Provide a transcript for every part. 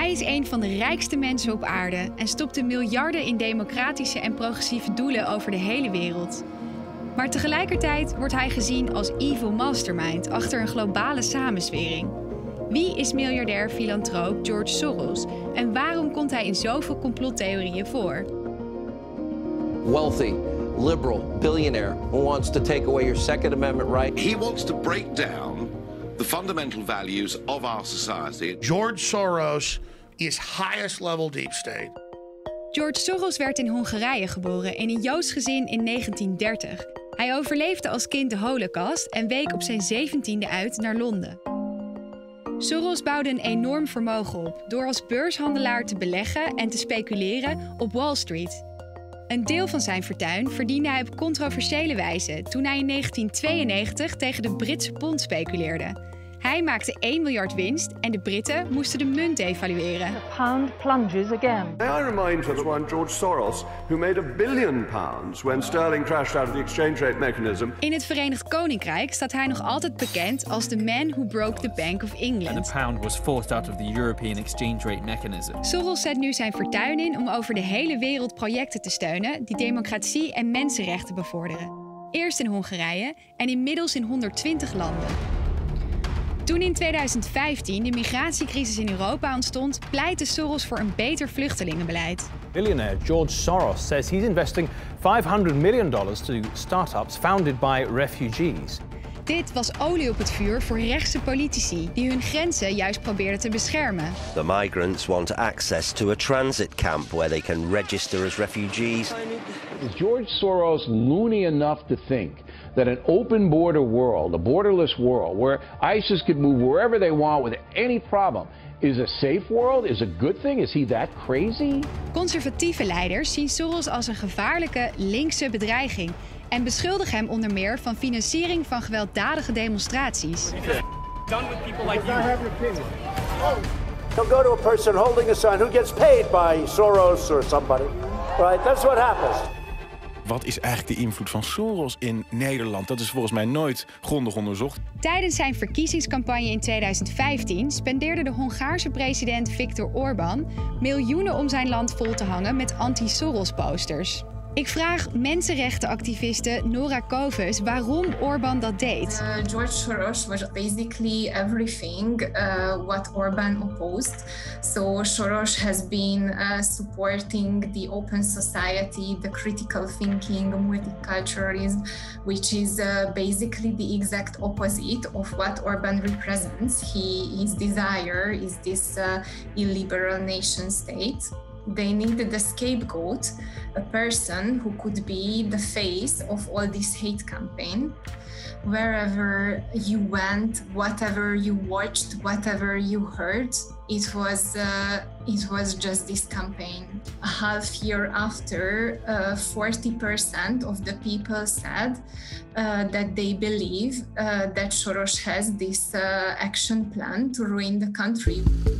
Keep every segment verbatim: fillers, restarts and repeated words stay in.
Hij is een van de rijkste mensen op aarde en stopte miljarden in democratische en progressieve doelen over de hele wereld. Maar tegelijkertijd wordt hij gezien als evil mastermind achter een globale samenzwering. Wie is miljardair-filantroop George Soros en waarom komt hij in zoveel complottheorieën voor? Wealthy, liberal, billionaire who wants to take away your Second Amendment right. He wants to break down the fundamental values of our society. George Soros is highest level deep state. George Soros werd in Hongarije geboren in een Joods gezin in negentien dertig. Hij overleefde als kind de Holocaust en week op zijn zeventiende uit naar Londen. Soros bouwde een enorm vermogen op door als beurshandelaar te beleggen en te speculeren op Wall Street. Een deel van zijn fortuin verdiende hij op controversiële wijze toen hij in negentien tweeënnegentig tegen de Britse pond speculeerde. Hij maakte één miljard winst en de Britten moesten de munt devalueren. The pound plunges again. May I remind you of one George Soros, who made a billion pounds when sterling crashed out of the exchange rate mechanism. In het Verenigd Koninkrijk staat hij nog altijd bekend als the man who broke the Bank of England. And the pound was forced out of the European exchange rate mechanism. Soros zet nu zijn fortuin in om over de hele wereld projecten te steunen die democratie en mensenrechten bevorderen. Eerst in Hongarije en inmiddels in honderdtwintig landen. Toen in tweeduizend vijftien de migratiecrisis in Europa ontstond, pleitte Soros voor een beter vluchtelingenbeleid. Billionaire George Soros says he's investing five hundred million dollars to startups founded by refugees. Dit was olie op het vuur voor rechtse politici die hun grenzen juist probeerden te beschermen. The migrants want access to a transit camp where they can register as refugees. Is George Soros loony enough to think that an open border world, a borderless world, where ISIS could move wherever they want with any problem, is a safe world, is a good thing? Is he that crazy? Conservatieve leiders zien Soros als een gevaarlijke linkse bedreiging en beschuldigen hem onder meer van financiering van gewelddadige demonstraties. Done with people like you. He'll go to a person holding a sign who gets paid by Soros or somebody. Right? That's what happens. Wat is eigenlijk de invloed van Soros in Nederland? Dat is volgens mij nooit grondig onderzocht. Tijdens zijn verkiezingscampagne in tweeduizend vijftien spendeerde de Hongaarse president Viktor Orbán miljoenen om zijn land vol te hangen met anti-Soros-posters. Ik vraag mensenrechtenactiviste Nora Kovers waarom Orbán dat deed. Uh, George Soros was basically everything uh, what Orbán opposed. So Soros has been uh, supporting the open society, the critical thinking, multiculturalism, which is uh, basically the exact opposite of what Orbán represents. He, his desire is this uh, illiberal nation state. They needed a scapegoat, a person who could be the face of all this hate campaign. Wherever you went, whatever you watched, whatever you heard, it was uh, it was just this campaign. A half year after, uh, forty percent of the people said uh, that they believe uh, that Soros has this uh, action plan to ruin the country.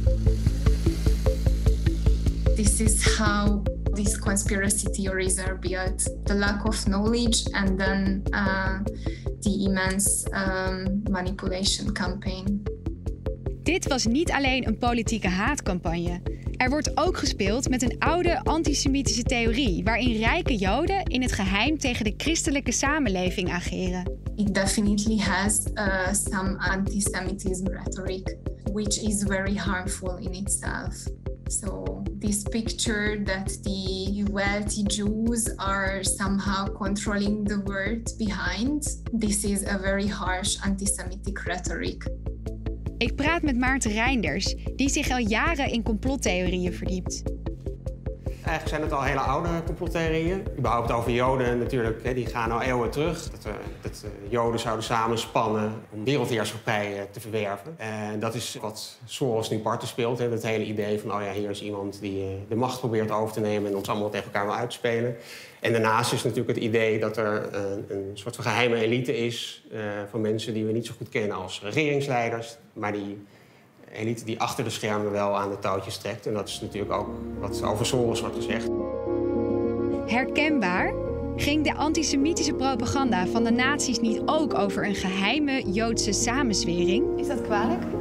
This is how these conspiracy theories are built. The lack of knowledge and then uh, the immense um, manipulation campaign. Dit was niet alleen een politieke haatcampagne. Er wordt ook gespeeld met een oude antisemitische theorie waarin rijke Joden in het geheim tegen de christelijke samenleving ageren. It definitely has uh, some anti-Semitism rhetoric, which is very harmful in itself. So this picture that the wealthy Jews are somehow controlling the world behind, this is a very harsh anti-Semitic rhetoric. Ik praat met Maarten Reinders, die zich al jaren in complottheorieën verdiept. Eigenlijk zijn het al hele oude complottheorieën. Überhaupt over Joden natuurlijk, hè, die gaan al eeuwen terug. Dat, uh, dat uh, Joden zouden samenspannen om wereldheerschappij uh, te verwerven. En dat is wat Soros nu parten speelt. Hè, dat hele idee van, oh ja, hier is iemand die uh, de macht probeert over te nemen en ons allemaal tegen elkaar wil uitspelen. En daarnaast is natuurlijk het idee dat er uh, een soort van geheime elite is uh, van mensen die we niet zo goed kennen als regeringsleiders, maar die elite die achter de schermen wel aan de touwtjes trekt. En dat is natuurlijk ook wat over Soros wordt gezegd. Herkenbaar? Ging de antisemitische propaganda van de nazi's niet ook over een geheime Joodse samenzwering? Is dat kwalijk?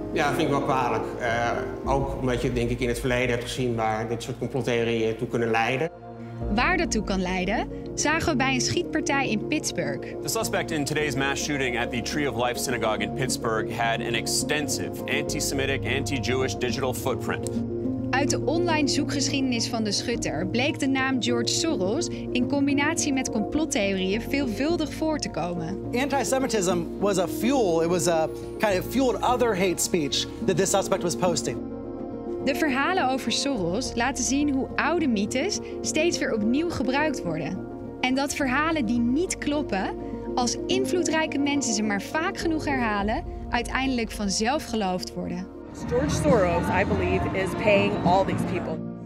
Ja, dat vind ik wel kwalijk. Uh, ook omdat je denk ik in het verleden hebt gezien waar dit soort complottheorieën toe kunnen leiden. Waar dat toe kan leiden, zagen we bij een schietpartij in Pittsburgh. The suspect in today's mass shooting at the Tree of Life synagogue in Pittsburgh had an extensive anti-Semitic, anti-Jewish digital footprint. Uit de online zoekgeschiedenis van de schutter bleek de naam George Soros in combinatie met complottheorieën veelvuldig voor te komen. Anti-Semitism was a fuel. It was a kind of fueled other hate speech that this suspect was posting. De verhalen over Soros laten zien hoe oude mythes steeds weer opnieuw gebruikt worden. En dat verhalen die niet kloppen, als invloedrijke mensen ze maar vaak genoeg herhalen, uiteindelijk vanzelf geloofd worden. George Soros, I believe, is paying all these people.